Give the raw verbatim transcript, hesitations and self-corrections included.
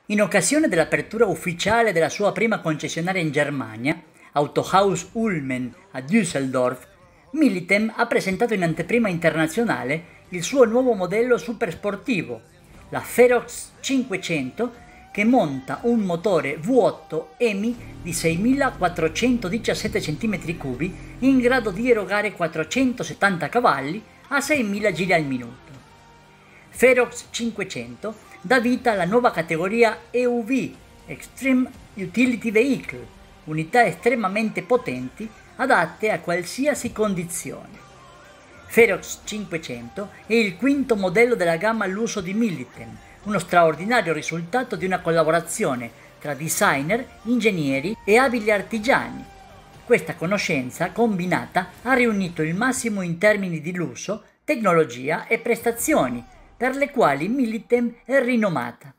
In occasione dell'apertura ufficiale della sua prima concessionaria in Germania, Autohaus Ulmen a Düsseldorf, Militem ha presentato in anteprima internazionale il suo nuovo modello supersportivo, la Ferox cinquecento, che monta un motore V otto E M I di seimilaquattrocentodiciassette centimetri cubi in grado di erogare quattrocentosettanta cavalli a seimila giri al minuto. Ferox cinquecento dà vita alla nuova categoria E U V, Extreme Utility Vehicle, unità estremamente potenti adatte a qualsiasi condizione. Ferox cinquecento è il quinto modello della gamma all'uso di Militem, uno straordinario risultato di una collaborazione tra designer, ingegneri e abili artigiani. Questa conoscenza combinata ha riunito il massimo in termini di lusso, tecnologia e prestazioni, per le quali Militem è rinomata.